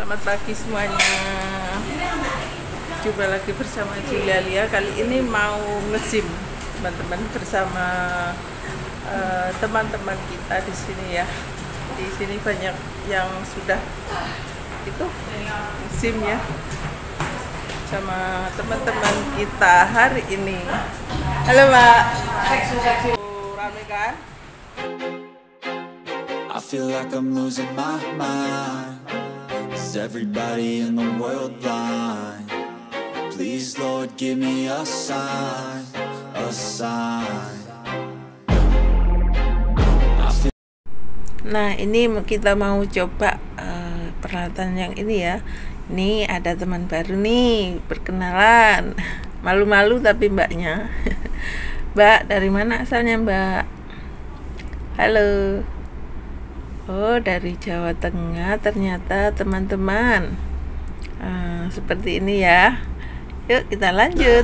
Selamat pagi semuanya. Jumpa lagi bersama Julia. Kali ini mau nge-gym teman-teman bersama teman-teman kita di sini ya. Di sini banyak yang sudah itu nge-gym ya sama teman-teman kita hari ini. Halo Mbak. Rame kan? I feel like I'm losing my mind. Is everybody in the world blind? Please Lord give me a sign, a sign. Nah ini kita mau coba peralatan yang ini ya. Ini ada teman baru nih, perkenalan. Malu-malu tapi mbaknya. Mbak dari mana asalnya Mbak? Halo. Oh dari Jawa Tengah ternyata teman-teman. Seperti ini ya. Yuk kita lanjut.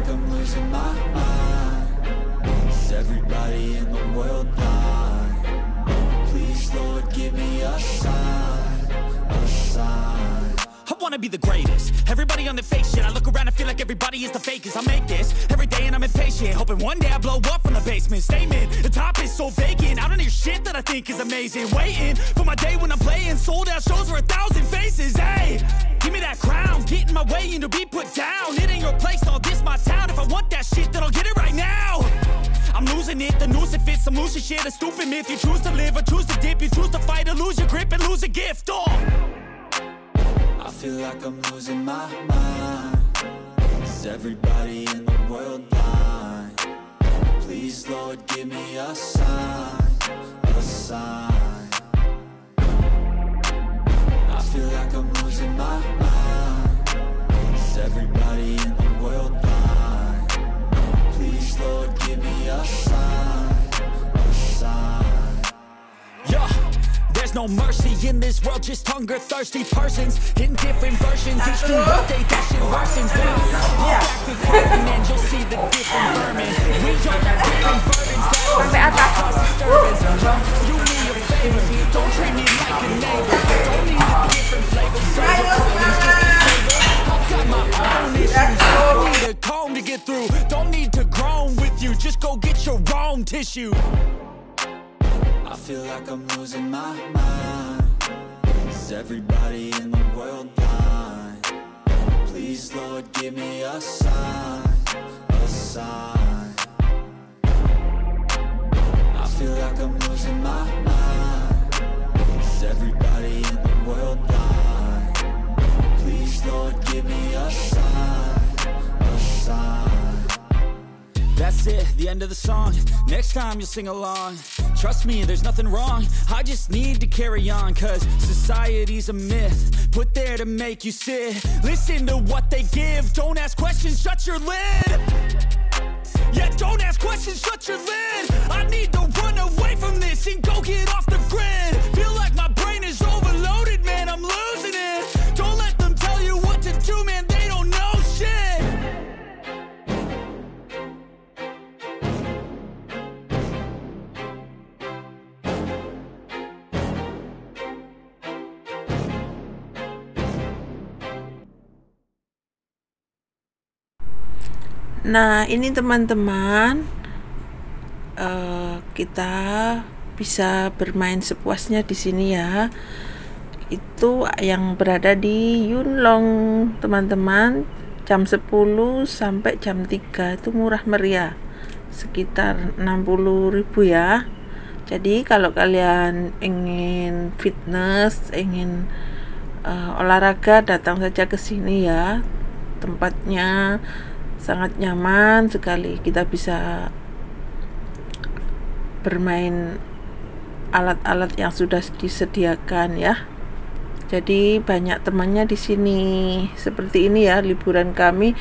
I wanna be the greatest. Everybody on the fake shit. I look around and feel like everybody is the fakest. I make this every day and I'm impatient, hoping one day I blow up from the basement. Statement, the top is so vacant. I don't hear shit that I think is amazing. Waiting for my day when I'm playing sold out shows for 1,000 faces. Hey, give me that crown, get in my way and to be put down. It ain't your place, all this my town. If I want that shit, then I'll get it right now. I'm losing it, the noose it fits. I'm losing shit, a stupid myth. You choose to live or choose to dip. You choose to fight or lose your grip and lose a gift. Oh, I feel like I'm losing my mind. Is everybody in the world blind? Please Lord give me a sign, a sign. I feel like I'm losing my mind. Is everybody in the world blind? Please Lord give me a sign, a sign. yeah. There's no mercy in this world, just hunger-thirsty persons in different versions. Each new birthday, that shit worsens. Back to clothing and you'll see the different vermin. We all have different burdens that cause disturbance. Do me a favor, don't treat me like a neighbor. Don't need a different flavor. Save your problems just to savor. I've got my own issues. Don't need a comb to get through. Don't need to groan with you. Just go get your own tissue. I feel like I'm losing my mind. Is everybody in the world blind? Please Lord give me a sign, a sign. I feel like I'm losing my mind. Is everybody in the world blind? Please Lord give me a sign, a sign. That's it, the end of the song. Next time you'll sing along. Trust me, there's nothing wrong. I just need to carry on, cause society's a myth put there to make you sit. Listen to what they give. Don't ask questions, shut your lid. Yeah, don't ask questions, shut your lid. I need to run away from this and go get off the grid. Feel like my brain is overloaded, man, I'm losing it. Don't let them tell you what to do, man, they don't know shit. Nah ini teman-teman, kita bisa bermain sepuasnya di sini ya. Itu yang berada di Yunlong teman-teman, jam 10 sampai jam 3 itu murah meriah, sekitar 60.000 ya. Jadi kalau kalian ingin fitness, ingin olahraga, datang saja ke sini ya. Tempatnya sangat nyaman sekali. Kita bisa bermain alat-alat yang sudah disediakan ya. Jadi banyak temannya di sini. Seperti ini ya liburan kami.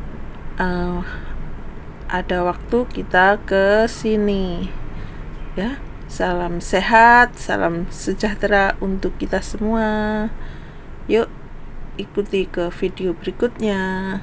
Ada waktu kita ke sini ya. Salam sehat, salam sejahtera untuk kita semua. Yuk ikuti ke video berikutnya.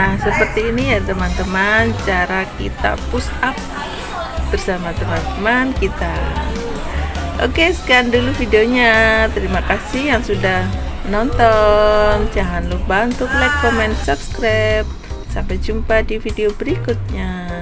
Nah, seperti ini ya teman-teman cara kita push up bersama teman-teman kita. Oke, sekian dulu videonya. Terima kasih yang sudah nonton. Jangan lupa untuk like, comment, subscribe. Sampai jumpa di video berikutnya.